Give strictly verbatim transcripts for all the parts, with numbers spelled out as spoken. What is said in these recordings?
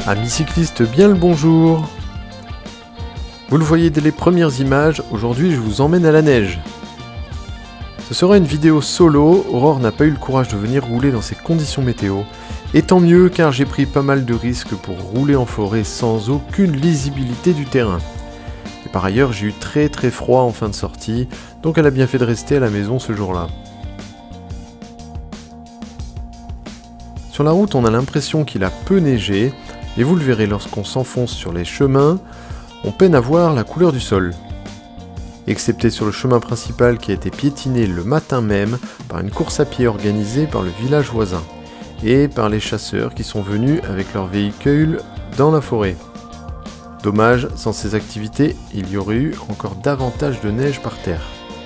Amis cyclistes, bien le bonjour. Vous le voyez dès les premières images, aujourd'hui je vous emmène à la neige. Ce sera une vidéo solo, Aurore n'a pas eu le courage de venir rouler dans ces conditions météo. Et tant mieux car j'ai pris pas mal de risques pour rouler en forêt sans aucune lisibilité du terrain. Et par ailleurs j'ai eu très très froid en fin de sortie, donc elle a bien fait de rester à la maison ce jour-là. Sur la route on a l'impression qu'il a peu neigé, et vous le verrez lorsqu'on s'enfonce sur les chemins, on peine à voir la couleur du sol. Excepté sur le chemin principal qui a été piétiné le matin même par une course à pied organisée par le village voisin, et par les chasseurs qui sont venus avec leurs véhicules dans la forêt. Dommage, sans ces activités, il y aurait eu encore davantage de neige par terre.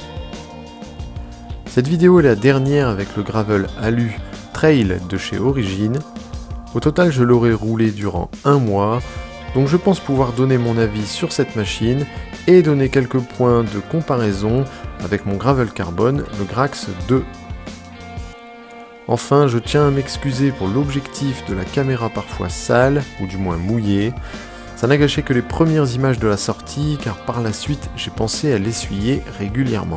Cette vidéo est la dernière avec le gravel Alu Trail de chez Origine. Au total, je l'aurai roulé durant un mois, donc je pense pouvoir donner mon avis sur cette machine et donner quelques points de comparaison avec mon gravel carbone, le Grax deux. Enfin, je tiens à m'excuser pour l'objectif de la caméra parfois sale, ou du moins mouillé. Ça n'a gâché que les premières images de la sortie, car par la suite, j'ai pensé à l'essuyer régulièrement.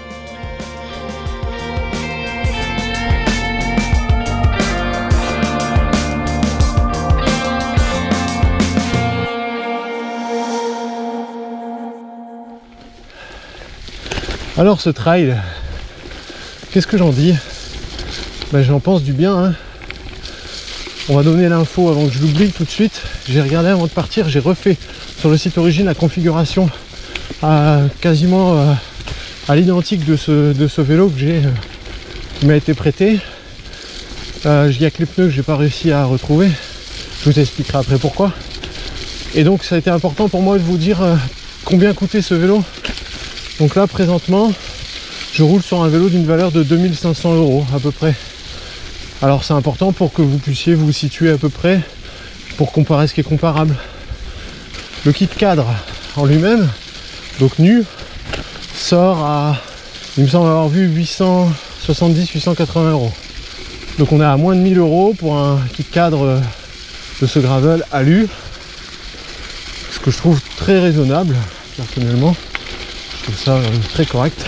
Alors ce trail, qu'est-ce que j'en dis? Ben, j'en pense du bien, hein. On va donner l'info avant que je l'oublie tout de suite. J'ai regardé avant de partir, j'ai refait sur le site Origine la configuration à, quasiment euh, à l'identique de ce, de ce vélo que j'ai, euh, qui m'a été prêté. Euh, il n'y a que les pneus que j'ai pas réussi à retrouver. Je vous expliquerai après pourquoi. Et donc ça a été important pour moi de vous dire euh, combien coûtait ce vélo. Donc là présentement je roule sur un vélo d'une valeur de deux mille cinq cents euros à peu près. Alors c'est important pour que vous puissiez vous situer à peu près pour comparer ce qui est comparable. Le kit cadre en lui-même, donc nu, sort à, il me semble avoir vu huit cent soixante-dix à huit cent quatre-vingts euros. Donc on est à moins de mille euros pour un kit cadre de ce gravel Alu, ce que je trouve très raisonnable personnellement. Je trouve ça euh, très correct.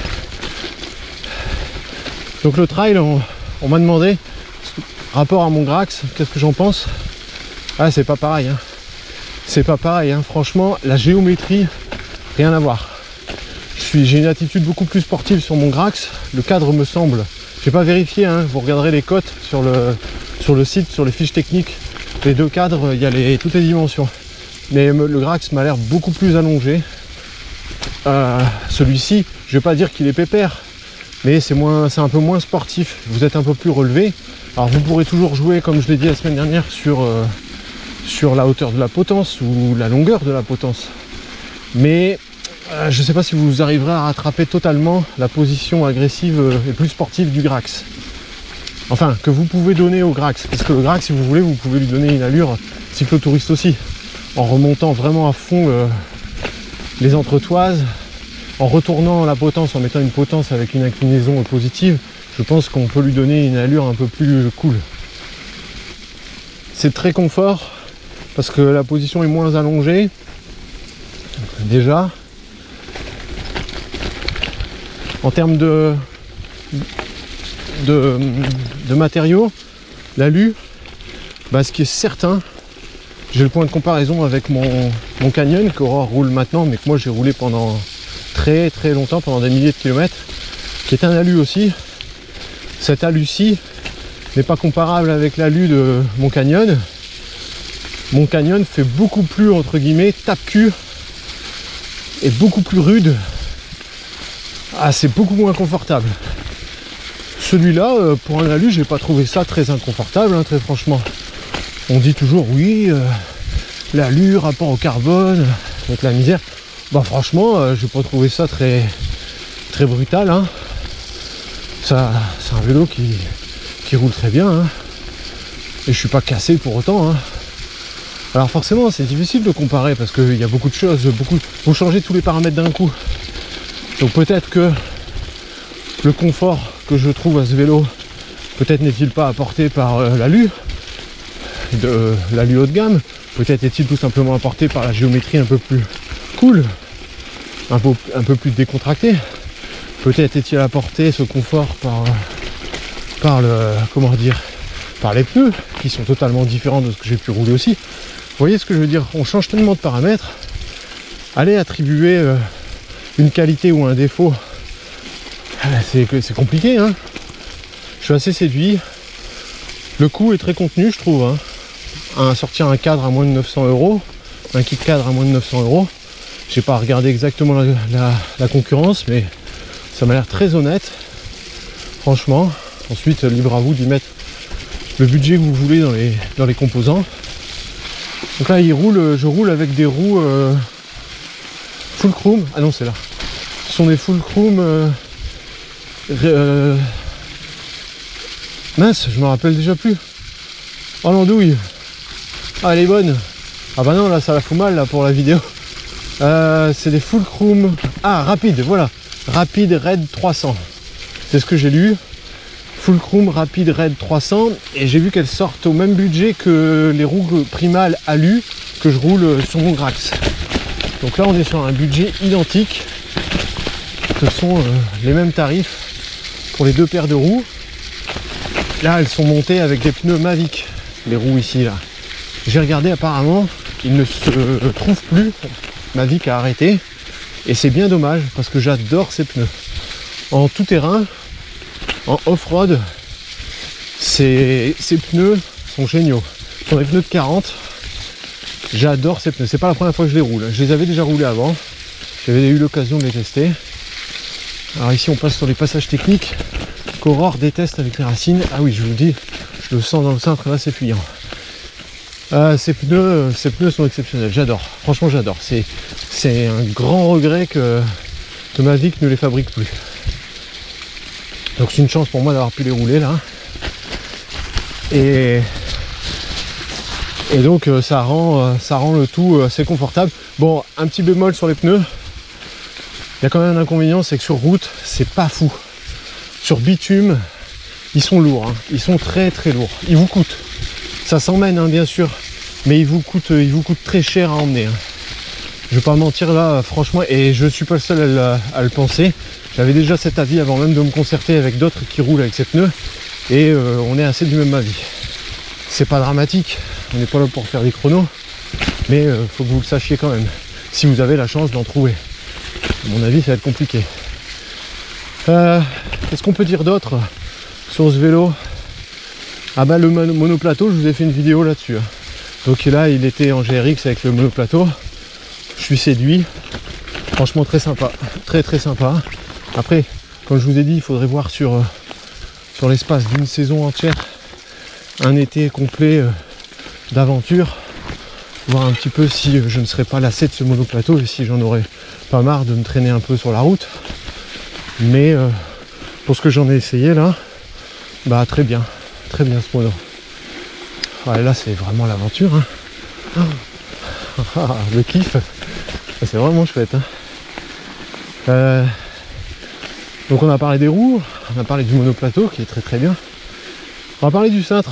Donc le trail, on, on m'a demandé rapport à mon Grax, qu'est-ce que j'en pense. Ah, c'est pas pareil, hein. C'est pas pareil, hein. Franchement, la géométrie, rien à voir. Je suis, j'ai une attitude beaucoup plus sportive sur mon Grax. Le cadre me semble, j'ai pas vérifié, hein. Vous regarderez les cotes sur le, sur le site, sur les fiches techniques. Les deux cadres, il y a les, toutes les dimensions. Mais le Grax m'a l'air beaucoup plus allongé. Euh, celui-ci, je vais pas dire qu'il est pépère, mais c'est moins, c'est un peu moins sportif. Vous êtes un peu plus relevé. Alors vous pourrez toujours jouer, comme je l'ai dit la semaine dernière, sur, euh, sur la hauteur de la potence ou la longueur de la potence. Mais euh, je ne sais pas si vous arriverez à rattraper totalement la position agressive et plus sportive du Grax. Enfin, que vous pouvez donner au Grax. Parce que le Grax, si vous voulez, vous pouvez lui donner une allure cyclotouriste aussi. En remontant vraiment à fond le, les entretoises, en retournant la potence, en mettant une potence avec une inclinaison positive, je pense qu'on peut lui donner une allure un peu plus cool. C'est très confort parce que la position est moins allongée déjà. En termes de, de, de matériaux, l'alu, bah, ce qui est certain, j'ai le point de comparaison avec mon, mon Canyon qu'Aurore roule maintenant, mais que moi j'ai roulé pendant très très longtemps, pendant des milliers de kilomètres, qui est un alu aussi. Cet alu-ci n'est pas comparable avec l'alu de mon Canyon. Mon Canyon fait beaucoup plus, entre guillemets, tape-cul et beaucoup plus rude. Ah, c'est beaucoup moins confortable. Celui-là, euh, pour un alu, j'ai pas trouvé ça très inconfortable, hein, très franchement. On dit toujours oui, euh, l'alu, rapport au carbone, avec la misère. Bah franchement, euh, j'ai pas trouvé ça très très brutal, hein. Ça, c'est un vélo qui, qui roule très bien, hein. Et je suis pas cassé pour autant, hein. Alors forcément, c'est difficile de comparer parce qu'il y a beaucoup de choses, beaucoup. Faut changer tous les paramètres d'un coup. Donc peut-être que le confort que je trouve à ce vélo, peut-être n'est-il pas apporté par euh, l'alu, de l'alu haut de gamme, Peut-être est-il tout simplement apporté par la géométrie un peu plus cool, un peu, un peu plus décontractée. Peut-être est-il apporté ce confort par, par le, comment dire, par les pneus qui sont totalement différents de ce que j'ai pu rouler aussi. Vous voyez ce que je veux dire? On change tellement de paramètres. Aller attribuer euh, une qualité ou un défaut, c'est compliqué, hein. Je suis assez séduit. Le coût est très contenu, je trouve, hein. Un, sortir un cadre à moins de neuf cents euros, un kit cadre à moins de neuf cents euros. J'ai pas regardé exactement la, la, la concurrence, mais ça m'a l'air très honnête, franchement. Ensuite, libre à vous d'y mettre le budget que vous voulez dans les, dans les composants. Donc là, il roule, je roule avec des roues euh, full chrome. Ah non, c'est là. Ce sont des full chrome. Euh, euh, mince, je me rappelle déjà plus. Oh l'andouille. Ah, elle est bonne. Ah bah non, là, ça la fout mal là pour la vidéo. Euh, c'est des full chrome. Ah, rapide, voilà. Rapide Red trois cents. C'est ce que j'ai lu. Full chrome Rapide Red trois cents. Et j'ai vu qu'elles sortent au même budget que les roues primales alu que je roule sur mon Grax. Donc là, on est sur un budget identique. Ce sont euh, les mêmes tarifs pour les deux paires de roues. Là, elles sont montées avec des pneus Mavic. Les roues ici, là. J'ai regardé, apparemment, ils ne se trouvent plus. Mavic a arrêté. Et c'est bien dommage, parce que j'adore ces pneus. En tout terrain, en off-road, ces, ces pneus sont géniaux. Ce sont des pneus de quarante. J'adore ces pneus. C'est pas la première fois que je les roule. Je les avais déjà roulés avant. J'avais eu l'occasion de les tester. Alors ici, on passe sur les passages techniques qu'Aurore déteste avec les racines. Ah oui, je vous le dis, je le sens dans le cintre, là, c'est fuyant. Euh, ces pneus, ces pneus sont exceptionnels. J'adore. Franchement, j'adore. C'est, c'est un grand regret que, que Mavic ne les fabrique plus. Donc c'est une chance pour moi d'avoir pu les rouler là. Et, et donc ça rend, ça rend le tout assez confortable. Bon, un petit bémol sur les pneus. Il y a quand même un inconvénient, c'est que sur route, c'est pas fou. Sur bitume, ils sont lourds. Hein. Ils sont très très lourds. Ils vous coûtent. Ça s'emmène, hein, bien sûr. Mais ils vous coûtent, ils vous coûtent très cher à emmener. Hein. Je vais pas mentir là, franchement, et je suis pas le seul à le, à le penser. J'avais déjà cet avis avant même de me concerter avec d'autres qui roulent avec ces pneus. Et euh, on est assez du même avis. C'est pas dramatique, on n'est pas là pour faire des chronos. Mais euh, faut que vous le sachiez quand même. Si vous avez la chance d'en trouver. À mon avis, ça va être compliqué. Euh, Qu'est-ce qu'on peut dire d'autre sur ce vélo? Ah bah le monoplateau, je vous ai fait une vidéo là-dessus. Donc là, il était en G R X avec le monoplateau. Je suis séduit. Franchement, très sympa. Très très sympa. Après, comme je vous ai dit, il faudrait voir sur, euh, sur l'espace d'une saison entière un été complet euh, d'aventure. Voir un petit peu si euh, je ne serais pas lassé de ce monoplateau et si j'en aurais pas marre de me traîner un peu sur la route. Mais euh, pour ce que j'en ai essayé là, bah très bien. Très bien ce mono. Ouais, là, c'est vraiment l'aventure. Hein. Ah, le kiff. C'est vraiment chouette. Hein. Euh, donc on a parlé des roues, on a parlé du monoplateau qui est très très bien. On va parler du cintre.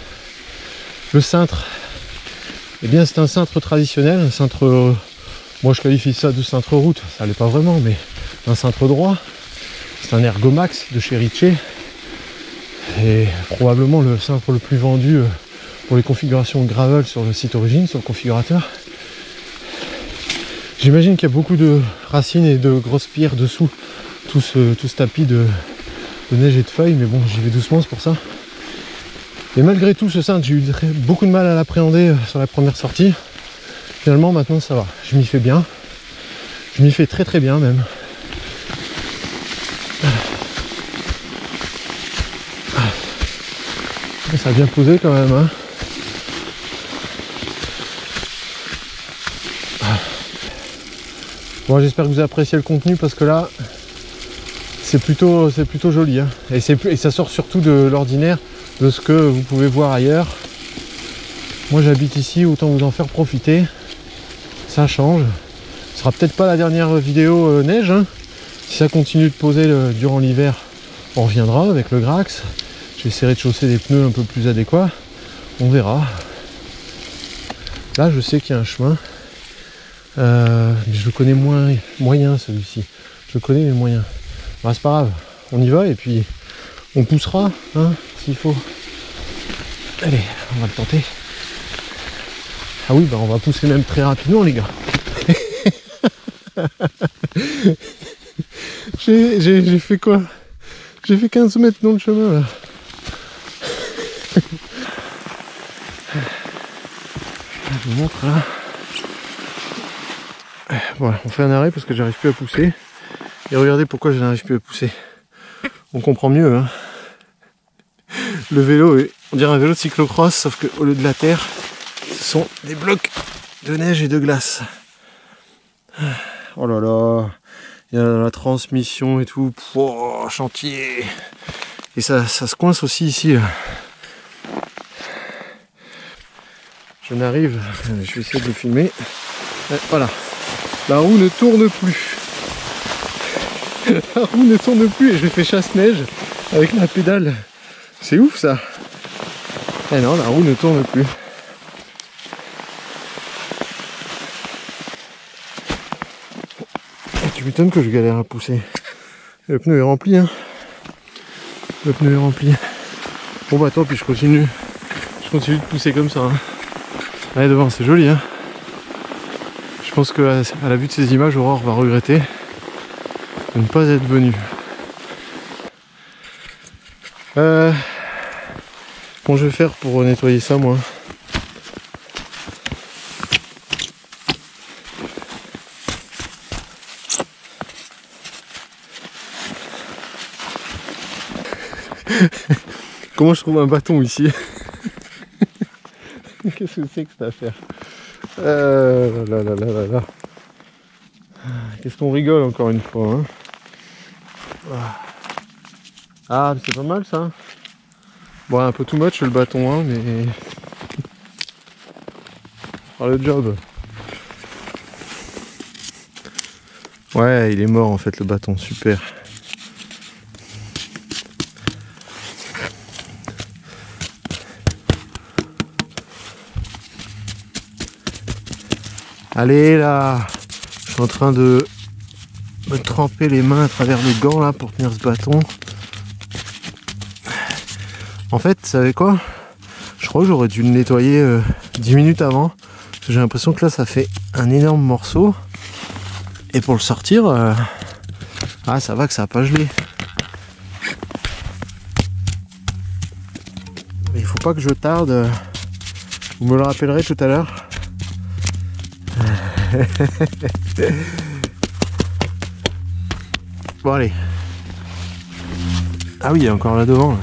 Le cintre, eh bien c'est un cintre traditionnel, un cintre, euh, moi je qualifie ça de cintre route, ça l'est pas vraiment, mais un cintre droit. C'est un Ergomax de chez Ritchey. Et probablement le cintre le plus vendu euh, pour les configurations gravel sur le site origine, sur le configurateur. J'imagine qu'il y a beaucoup de racines et de grosses pierres dessous tout ce, tout ce tapis de, de neige et de feuilles, mais bon, j'y vais doucement, c'est pour ça. Et malgré tout, ce cintre, j'ai eu beaucoup de mal à l'appréhender sur la première sortie. Finalement, maintenant, ça va. Je m'y fais bien. Je m'y fais très très bien même. Ça a bien posé quand même. Hein. Bon, j'espère que vous appréciez le contenu parce que là, c'est plutôt, c'est plutôt joli. Hein. Et, et ça sort surtout de l'ordinaire, de ce que vous pouvez voir ailleurs. Moi, j'habite ici, autant vous en faire profiter. Ça change. Ce sera peut-être pas la dernière vidéo euh, neige. Hein. Si ça continue de poser le, durant l'hiver, on reviendra avec le Grax. J'essaierai de chausser des pneus un peu plus adéquats. On verra. Là je sais qu'il y a un chemin, euh, mais je le connais moins moyen celui-ci. Je le connais les moyens. Bah, c'est pas grave, on y va et puis on poussera hein, s'il faut. Allez, on va le tenter. Ah oui, bah on va pousser même très rapidement les gars. J'ai fait quoi? J'ai fait quinze mètres dans le chemin là. Je vous montre là. Voilà, on fait un arrêt parce que j'arrive plus à pousser. Et regardez pourquoi je n'arrive plus à pousser. On comprend mieux. Hein. Le vélo, est, on dirait un vélo de cyclocross, sauf qu'au lieu de la terre, ce sont des blocs de neige et de glace. Oh là là, il y a la transmission et tout. Oh, chantier. Et ça, ça se coince aussi ici. Là. Je n'arrive, je vais essayer de le filmer. Et voilà, la roue ne tourne plus. La roue ne tourne plus et je fais chasse-neige avec la pédale. C'est ouf ça. Eh non, la roue ne tourne plus. Et tu m'étonnes que je galère à pousser. Le pneu est rempli, hein. Le pneu est rempli. Bon bah tant pis, je continue. Je continue de pousser comme ça. Hein. Allez devant, c'est joli, hein. Je pense que à la vue de ces images, Aurore va regretter de ne pas être venue. Euh... Comment je vais faire pour nettoyer ça, moi? Comment je trouve un bâton ici? Qu'est-ce que c'est que cette affaire? euh, là, là, là, là, là. Qu'est-ce qu'on rigole encore une fois, hein? Ah, c'est pas mal ça. Bon, un peu too much le bâton, hein, mais... Oh, le job. Ouais, il est mort en fait le bâton, super. Allez là, je suis en train de me tremper les mains à travers les gants là pour tenir ce bâton. En fait, vous savez quoi? Je crois que j'aurais dû le nettoyer euh, dix minutes avant. Parce que j'ai l'impression que là ça fait un énorme morceau. Et pour le sortir, euh... ah ça va que ça n'a pas gelé. Mais il faut pas que je tarde. Vous me le rappellerez tout à l'heure. Bon allez. Ah oui, il y a encore là devant. Là.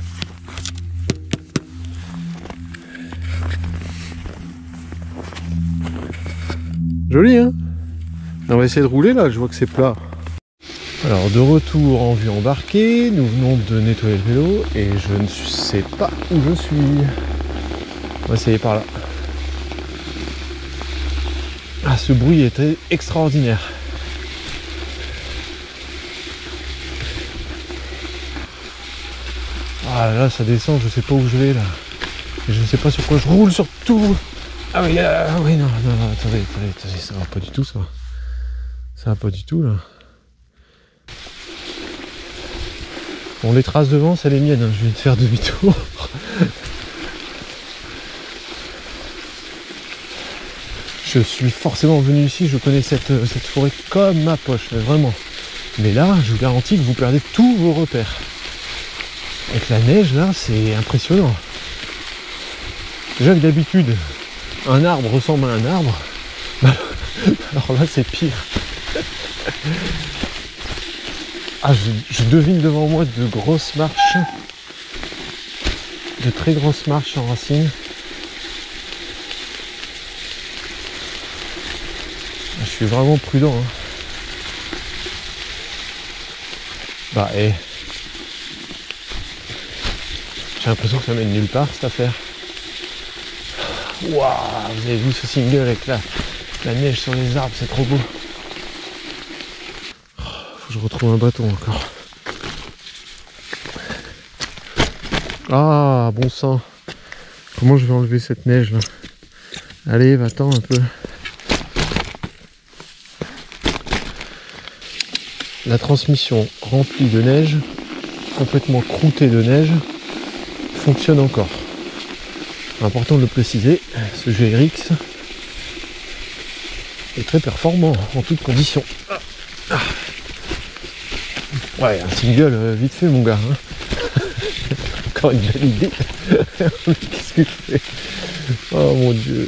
Joli hein. On va essayer de rouler là, je vois que c'est plat. Alors de retour en vue embarquée, nous venons de nettoyer le vélo et je ne sais pas où je suis. On va essayer par là. Ah, ce bruit était extraordinaire. Ah là ça descend, je sais pas où je vais là. Et je ne sais pas sur quoi je roule surtout. Ah oui, là, ah oui non, non, non, attendez, attendez, attendez, ça va pas du tout ça. Ça va pas du tout là. Bon, les traces devant, c'est les miennes, hein. Je viens de faire demi-tour. Je suis forcément venu ici, je connais cette, cette forêt comme ma poche, vraiment. Mais là, je vous garantis que vous perdez tous vos repères. Avec la neige, là, c'est impressionnant. Déjà que d'habitude, un arbre ressemble à un arbre. Alors là, c'est pire. Ah, je, je devine devant moi de grosses marches. De très grosses marches en racines. Je suis vraiment prudent. Hein. Bah, et... Eh. J'ai l'impression que ça mène nulle part, cette affaire. Waouh, vous avez vu ce single avec la, la neige sur les arbres, c'est trop beau. Faut que je retrouve un bâton encore. Ah, bon sang. Comment je vais enlever cette neige là? Allez, va-t'en un peu. La transmission remplie de neige, complètement croûtée de neige, fonctionne encore. Important de le préciser, ce G R X est très performant en toutes conditions. Ouais, un single euh, vite fait mon gars. Hein. Encore une belle idée. Qu'est-ce que je fais? Oh mon dieu.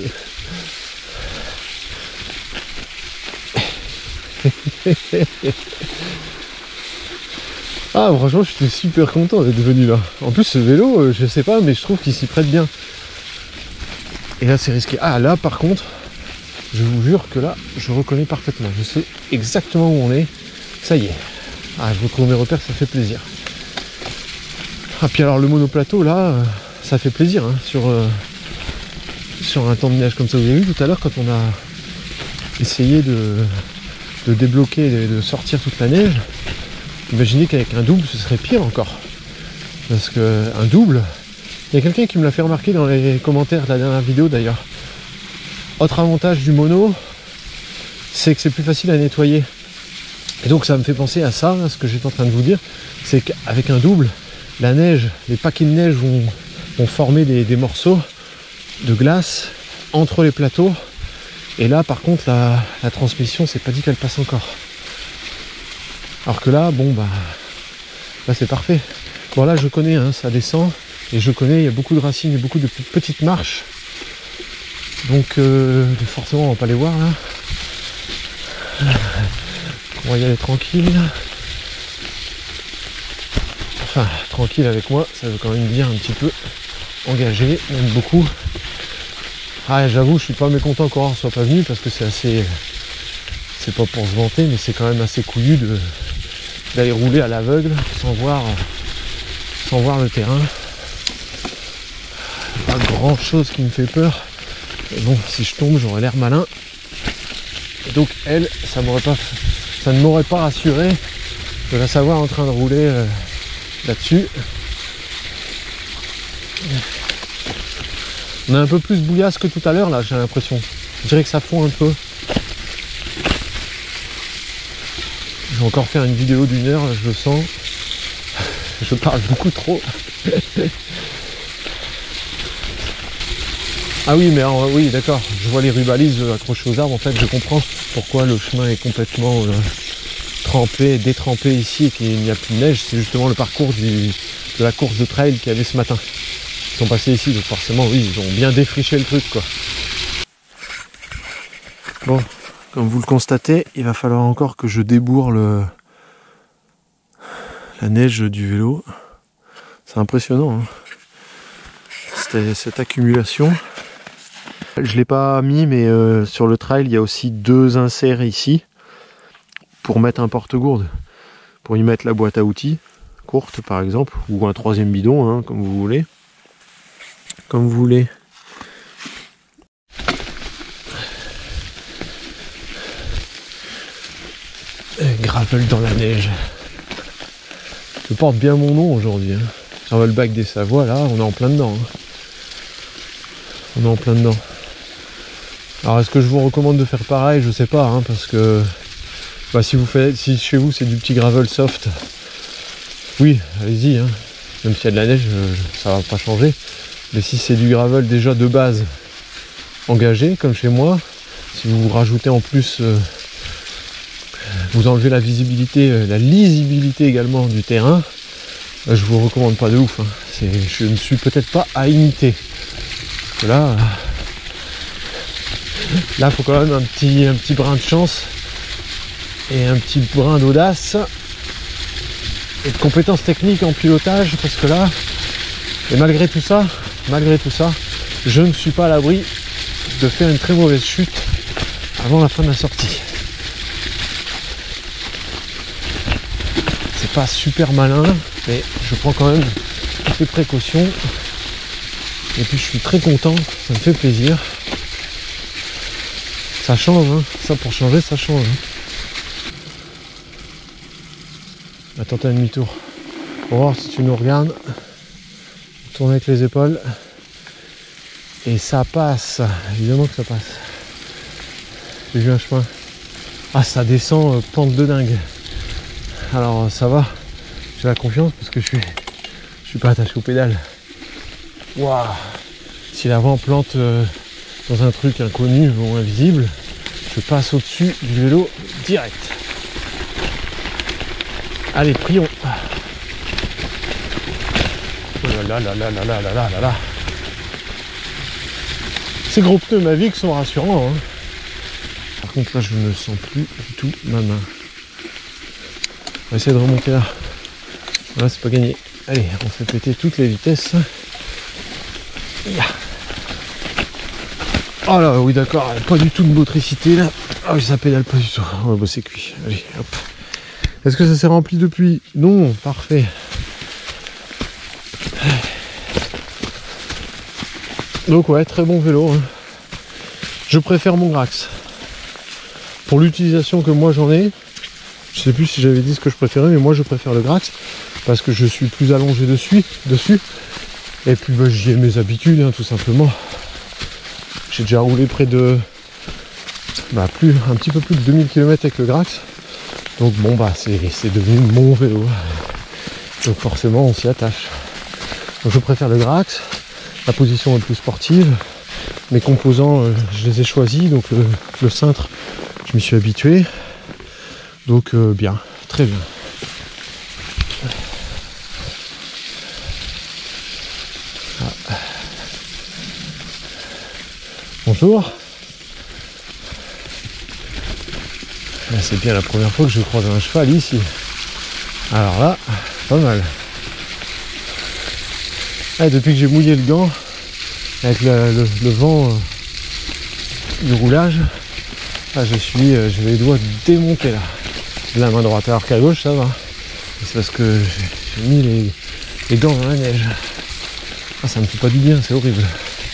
Ah franchement je suis super content d'être venu là. En plus ce vélo, euh, je sais pas, mais je trouve qu'il s'y prête bien. Et là c'est risqué. Ah là par contre, je vous jure que là, je reconnais parfaitement. Je sais exactement où on est. Ça y est. Ah, je retrouve mes repères, ça fait plaisir. Ah puis alors le monoplateau là, euh, ça fait plaisir hein, sur, euh, sur un temps de neige comme ça. Vous avez vu tout à l'heure quand on a essayé de, de débloquer, de, de sortir toute la neige. Imaginez qu'avec un double ce serait pire encore. Parce que un double, il y a quelqu'un qui me l'a fait remarquer dans les commentaires de la dernière vidéo d'ailleurs. Autre avantage du mono, c'est que c'est plus facile à nettoyer. Et donc ça me fait penser à ça, à ce que j'étais en train de vous dire, c'est qu'avec un double, la neige, les paquets de neige vont, vont former des, des morceaux de glace entre les plateaux. Et là par contre la, la transmission, c'est pas dit qu'elle passe encore. Alors que là, bon bah, là c'est parfait. Bon là je connais, hein, ça descend, et je connais, il y a beaucoup de racines et beaucoup de petites marches. Donc euh, forcément on va pas les voir là. On va y aller tranquille. Enfin tranquille avec moi, ça veut quand même dire un petit peu engagé, même beaucoup. Ah j'avoue je suis pas mécontent qu'Aurore soit pas venu parce que c'est assez. C'est pas pour se vanter mais c'est quand même assez couillu de d'aller rouler à l'aveugle sans voir sans voir le terrain. Pas grand chose qui me fait peur. Et bon, si je tombe, j'aurais l'air malin. Et donc elle, ça m'aurait pas, ça ne m'aurait pas rassuré de la savoir en train de rouler euh, là-dessus. On est un peu plus bouillasse que tout à l'heure là, j'ai l'impression. Je dirais que ça fond un peu. Je vais encore faire une vidéo d'une heure, je le sens. Je parle beaucoup trop. Ah oui, mais alors, oui, d'accord, je vois les rubalises accrochées aux arbres, en fait, je comprends pourquoi le chemin est complètement euh, trempé, détrempé ici et qu'il n'y a plus de neige. C'est justement le parcours du, de la course de trail qu'il y avait ce matin. Ils sont passés ici, donc forcément, oui, ils ont bien défriché le truc, quoi. Bon, comme vous le constatez, il va falloir encore que je débourre le... la neige du vélo. C'est impressionnant, hein. C'était cette accumulation. Je ne l'ai pas mis, mais euh, sur le trail, il y a aussi deux inserts ici pour mettre un porte-gourde. Pour y mettre la boîte à outils, courte par exemple, ou un troisième bidon, hein, comme vous voulez. Comme vous voulez. Gravel dans la neige. Je porte bien mon nom aujourd'hui. Hein. Gravelbike des Savoies, là, on est en plein dedans. Hein. On est en plein dedans. Alors est-ce que je vous recommande de faire pareil? Je sais pas, hein, parce que bah, si vous faites, si chez vous c'est du petit gravel soft, oui, allez-y, hein. Même s'il y a de la neige, euh, ça va pas changer. Mais si c'est du gravel déjà de base engagé, comme chez moi, si vous rajoutez en plus, euh, vous enlevez la visibilité, euh, la lisibilité également du terrain, bah, je vous recommande pas de ouf. Hein. C'est, je ne suis peut-être pas à imiter. Parce que là. Là, il faut quand même un petit, un petit brin de chance et un petit brin d'audace et de compétences techniques en pilotage, parce que là, et malgré tout ça, malgré tout ça, je ne suis pas à l'abri de faire une très mauvaise chute avant la fin de la sortie. C'est pas super malin, mais je prends quand même toutes les précautions. Et puis je suis très content, ça me fait plaisir. Ça change, hein. Ça pour changer, ça change. Hein. On va tenter un demi-tour. Pour voir si tu nous regardes. Tourne avec les épaules. Et ça passe, évidemment que ça passe. J'ai vu un chemin. Ah, ça descend euh, pente de dingue. Alors ça va, j'ai la confiance parce que je suis, je suis pas attaché aux pédales. Waouh! Si la vent plante euh, dans un truc inconnu ou invisible, je passe au-dessus du vélo direct. Allez, prions. Oh là là là là là là là là là. Ces gros pneus Mavic sont rassurants. Hein. Par contre là je ne sens plus du tout ma main. On va essayer de remonter là. Voilà, c'est pas gagné. Allez, on fait péter toutes les vitesses. Oh là, oui d'accord, pas du tout de motricité là. Ah oui, ça pédale pas du tout. Oh bah c'est cuit. Allez, hop. Est-ce que ça s'est rempli depuis? Non, parfait. Donc ouais, très bon vélo. Hein. Je préfère mon Grax. Pour l'utilisation que moi j'en ai, je sais plus si j'avais dit ce que je préférais, mais moi je préfère le Grax parce que je suis plus allongé dessus, dessus. Et puis bah, j'y ai mes habitudes, hein, tout simplement. J'ai déjà roulé près de bah, plus, un petit peu plus de deux mille kilomètres avec le Grax. Donc bon bah c'est devenu mon vélo. Donc forcément on s'y attache. Donc je préfère le Grax. La position est plus sportive. Mes composants, euh, je les ai choisis. Donc le, le cintre, je m'y suis habitué. Donc euh, bien, très bien. Ah. Bonjour. C'est bien la première fois que je croise un cheval ici. Alors là, pas mal. Ah, depuis que j'ai mouillé le gant, avec le, le, le vent euh, du roulage, ah, je suis, euh, j'ai les doigts démontés là. De la main droite, alors qu'à gauche ça va. C'est parce que j'ai mis les, les gants dans la neige. Ah, ça me fait pas du bien, c'est horrible.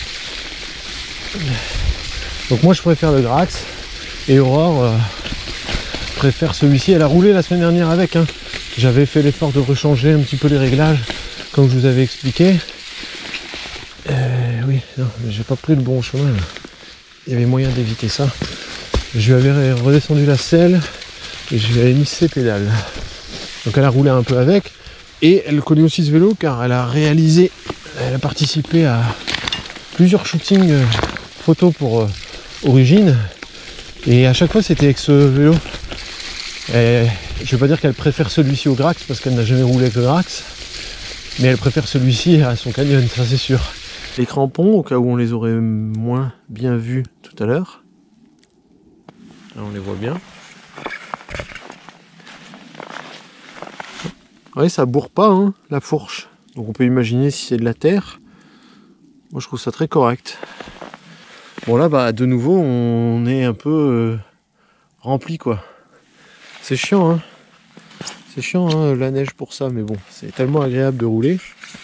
Donc moi je préfère le Grax et Aurore euh, préfère celui-ci. Elle a roulé la semaine dernière avec. Hein. J'avais fait l'effort de rechanger un petit peu les réglages comme je vous avais expliqué. Euh, oui, non, mais j'ai pas pris le bon chemin là. Il y avait moyen d'éviter ça. Je lui avais redescendu la selle et je lui avais mis ses pédales. Donc elle a roulé un peu avec et elle connaît aussi ce vélo car elle a réalisé, elle a participé à plusieurs shootings euh, photos pour euh, Origine et à chaque fois c'était avec ce vélo. Et je vais pas dire qu'elle préfère celui-ci au Grax parce qu'elle n'a jamais roulé avec le Grax, mais elle préfère celui-ci à son Canyon, ça c'est sûr. Les crampons, au cas où on les aurait moins bien vus tout à l'heure, là on les voit bien. Oui, ça bourre pas hein, la fourche, donc on peut imaginer si c'est de la terre. Moi je trouve ça très correct. Bon là bah de nouveau on est un peu euh, rempli quoi. C'est chiant hein. C'est chiant hein, la neige pour ça, mais bon, c'est tellement agréable de rouler.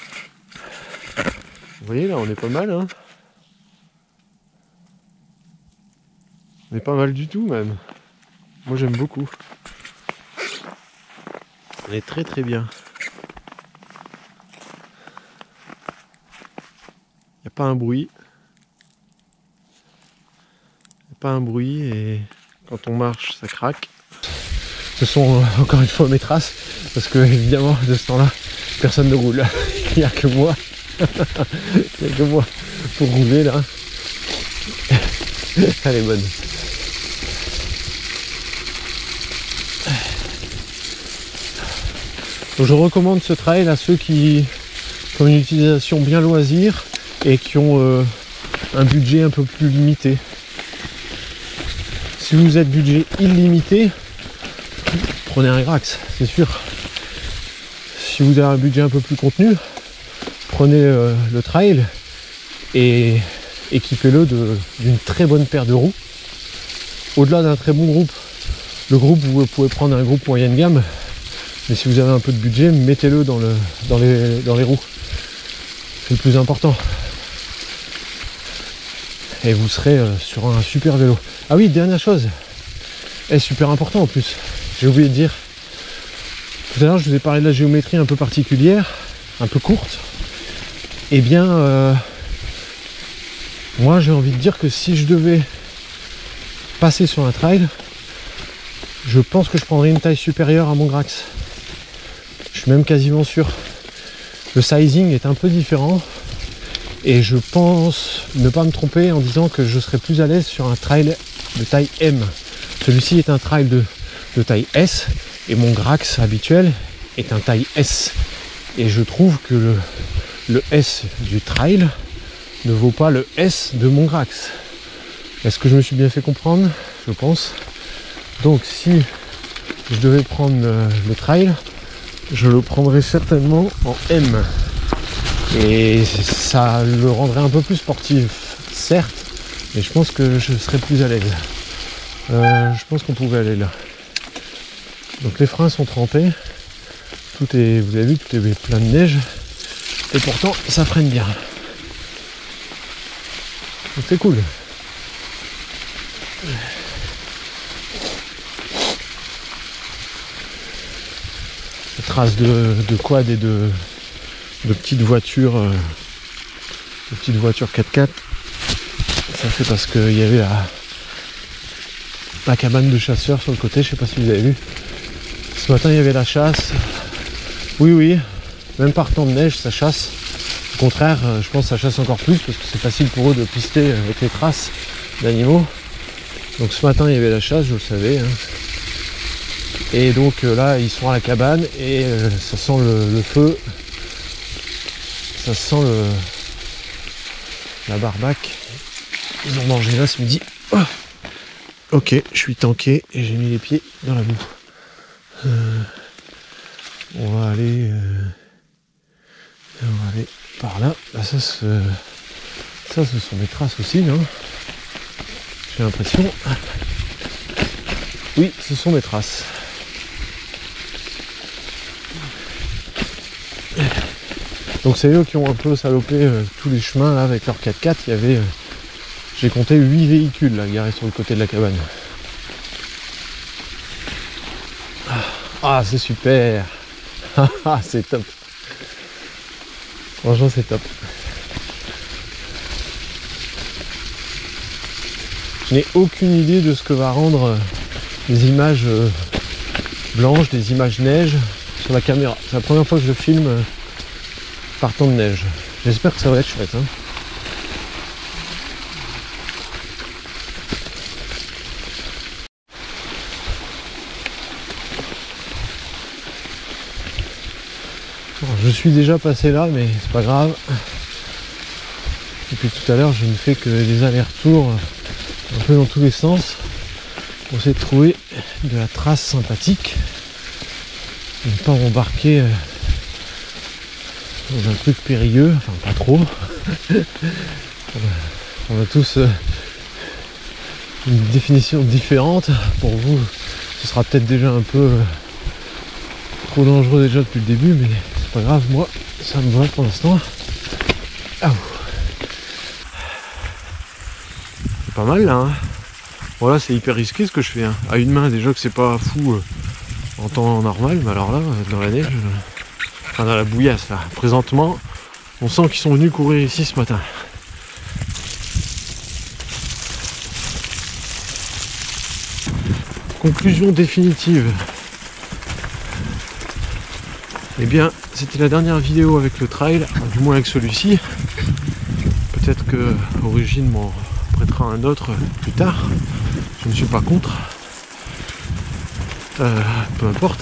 Vous voyez là on est pas mal hein. On est pas mal du tout même. Moi j'aime beaucoup. On est très très bien. Il n'y a pas un bruit. Il n'y a pas un bruit et quand on marche ça craque. Ce sont euh, encore une fois mes traces parce que évidemment de ce temps-là personne ne roule. Il n'y a que moi. Il n'y a que moi pour rouler là. Elle est bonne. Donc je recommande ce trail à ceux qui ont une utilisation bien loisir et qui ont euh, un budget un peu plus limité. Si vous êtes budget illimité, prenez un Grax, c'est sûr. Si vous avez un budget un peu plus contenu, prenez euh, le trail et équipez-le d'une très bonne paire de roues. Au-delà d'un très bon groupe, le groupe, vous pouvez prendre un groupe moyenne gamme, mais si vous avez un peu de budget, mettez-le dans, le, dans, les, dans les roues. C'est le plus important. Et vous serez euh, sur un super vélo. Ah oui, dernière chose, et super important en plus, j'ai oublié de dire. Tout à l'heure, je vous ai parlé de la géométrie un peu particulière, un peu courte. Eh bien, euh, Moi j'ai envie de dire que si je devais passer sur un trail, je pense que je prendrais une taille supérieure à mon Grax. Je suis même quasiment sûr. Le sizing est un peu différent et je pense ne pas me tromper en disant que je serais plus à l'aise sur un trail de taille M. Celui-ci est un trail de, de taille S et mon Grax habituel est un taille S. Et je trouve que le, le S du trail ne vaut pas le S de mon Grax. Est-ce que je me suis bien fait comprendre? Je pense. Donc si je devais prendre le, le trail, je le prendrais certainement en M. Et ça le rendrait un peu plus sportif, certes, mais je pense que je serais plus à l'aise. Euh, je pense qu'on pouvait aller là. Donc les freins sont trempés. Tout est, vous avez vu, tout est plein de neige. Et pourtant, ça freine bien. Donc c'est cool. Les traces de, de quad et de, de petites voitures, euh, de petites voitures quatre quatre. Ça fait parce qu'il y avait la, la cabane de chasseurs sur le côté. Je sais pas si vous avez vu. Ce matin, il y avait la chasse. Oui, oui. Même par temps de neige, ça chasse. Au contraire, je pense que ça chasse encore plus parce que c'est facile pour eux de pister avec les traces d'animaux. Donc ce matin, il y avait la chasse, je le savais. Hein. Et donc euh, là, ils sont à la cabane et euh, ça sent le, le feu. Ça sent le la barbaque. Ils ont mangé là ce midi. Oh, ok, je suis tanké et j'ai mis les pieds dans la boue. Euh, on va aller... Euh, on va aller par là. Là ça, se, ça, ce sont des traces aussi, non? J'ai l'impression. Oui, ce sont des traces. Donc c'est eux qui ont un peu salopé euh, tous les chemins là avec leur quatre quatre. Il y avait, euh, j'ai compté huit véhicules là garés sur le côté de la cabane. Ah, c'est super. Ah, c'est top. Franchement, c'est top. Je n'ai aucune idée de ce que va rendre les images euh, blanches, des images neige sur la caméra. C'est la première fois que je filme euh, par temps de neige. J'espère que ça va être chouette. Hein. Alors, je suis déjà passé là, mais c'est pas grave. Depuis tout à l'heure, je ne fais que des allers-retours un peu dans tous les sens pour essayer de trouver de la trace sympathique et ne pas m'embarquer dans un truc périlleux, enfin pas trop. On a tous une définition différente. Pour vous, ce sera peut-être déjà un peu trop dangereux déjà depuis le début, mais c'est pas grave, moi ça me va pour l'instant. Ah, c'est pas mal là, hein. Voilà, c'est hyper risqué ce que je fais, hein. À une main déjà que c'est pas fou euh, en temps normal, mais alors là, dans la neige, euh, enfin dans la bouillasse là, présentement, on sent qu'ils sont venus courir ici ce matin. Conclusion définitive. Eh bien, c'était la dernière vidéo avec le trail, du moins avec celui-ci. Peut-être que Origine m'en prêtera un autre plus tard. Je ne suis pas contre. Euh, peu importe.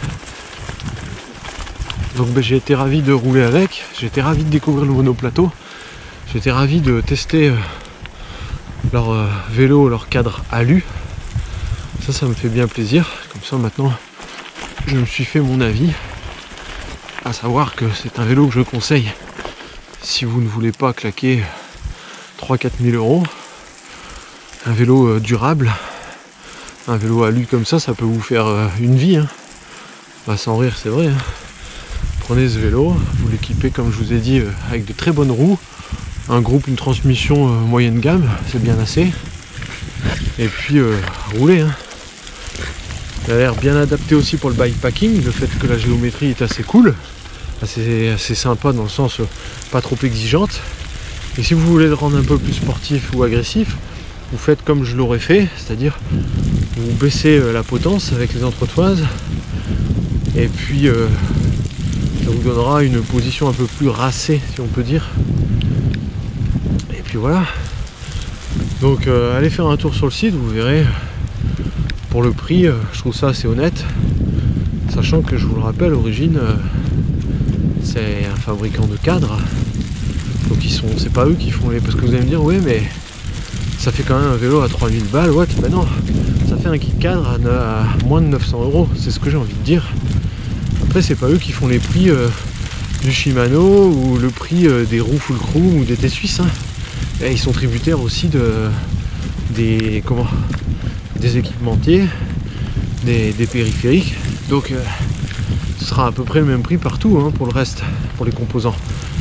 Donc ben, j'ai été ravi de rouler avec. J'ai été ravi de découvrir le monoplateau. J'ai été ravi de tester euh, leur euh, vélo, leur cadre alu. Ça, ça me fait bien plaisir. Comme ça, maintenant, je me suis fait mon avis. À savoir que c'est un vélo que je conseille si vous ne voulez pas claquer trois à quatre mille euros. Un vélo euh, durable. Un vélo alu comme ça, ça peut vous faire euh, une vie. Hein. Bah, sans rire, c'est vrai. Hein. Prenez ce vélo, vous l'équipez comme je vous ai dit euh, avec de très bonnes roues. Un groupe, une transmission euh, moyenne gamme, c'est bien assez. Et puis euh, roulez. Hein. Il a l'air bien adapté aussi pour le bikepacking, le fait que la géométrie est assez cool, assez, assez sympa dans le sens euh, pas trop exigeante. Et si vous voulez le rendre un peu plus sportif ou agressif, vous faites comme je l'aurais fait, c'est-à-dire vous baissez la potence avec les entretoises et puis euh, ça vous donnera une position un peu plus racée, si on peut dire. Et puis voilà. Donc euh, allez faire un tour sur le site, vous verrez. Pour le prix, euh, je trouve ça assez honnête, sachant que je vous le rappelle, l'origine euh, c'est un fabricant de cadres. Donc ils sont, c'est pas eux qui font les. Parce que vous allez me dire, oui mais ça fait quand même un vélo à trois mille balles, what? Ben non, ça fait un kit cadre à, à moins de neuf cents euros, c'est ce que j'ai envie de dire. Après c'est pas eux qui font les prix euh, du Shimano ou le prix euh, des roues full chrome ou des T-Suisse, hein. Et ils sont tributaires aussi de des comment des équipementiers, des, des périphériques, donc euh, ce sera à peu près le même prix partout, hein, pour le reste, pour les composants.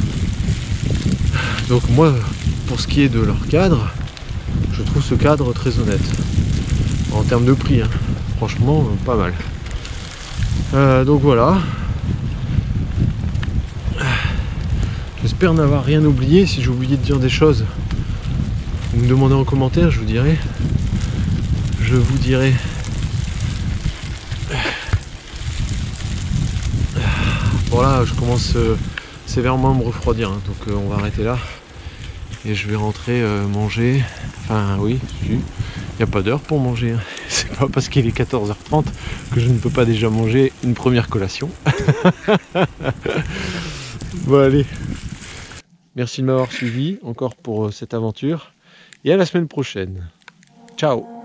Donc moi, pour ce qui est de leur cadre, je trouve ce cadre très honnête en termes de prix, hein. Franchement euh, pas mal. Euh, donc voilà, j'espère n'avoir rien oublié. Si j'ai oublié de dire des choses, vous me demandez en commentaire, je vous dirai je vous dirai voilà, je commence euh, sévèrement à me refroidir, hein, donc euh, on va arrêter là et je vais rentrer euh, manger. Enfin oui, il n'y a pas d'heure pour manger, hein. C'est pas parce qu'il est quatorze heures trente que je ne peux pas déjà manger une première collation. Bon allez, merci de m'avoir suivi encore pour euh, cette aventure et à la semaine prochaine. Ciao.